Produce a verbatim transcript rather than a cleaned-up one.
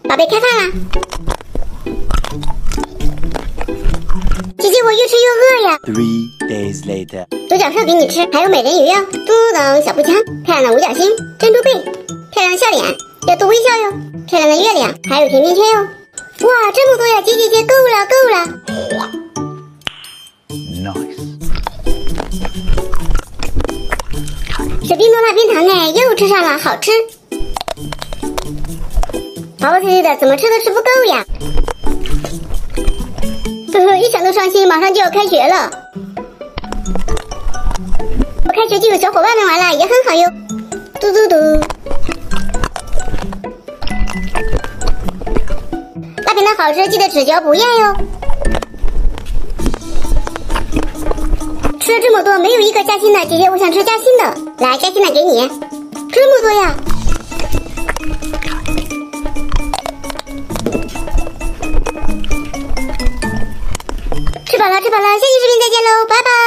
宝贝开饭啦！姐姐，我越吃越饿呀。 Three days later， 独角兽给你吃，还有美人鱼哟，嘟咚小步枪，漂亮的五角星，珍珠贝，漂亮的笑脸，要多微笑哟，漂亮的月亮，还有甜甜圈哟。哇，这么多呀！姐姐姐，够了够了。 Nice。 是冰冻大冰糖哎，又吃上了，好吃。饱饱脆脆的，怎么吃都吃不够呀。呵呵，一想都伤心，马上就要开学了。我开学就有小伙伴们玩了，也很好哟。嘟嘟嘟。大饼的好吃，记得只嚼不咽哟。吃了这么多，没有一个夹心的，姐姐我想吃夹心的，来夹心的给你。这么多呀！吃饱了吃饱了，下期视频再见喽，拜拜。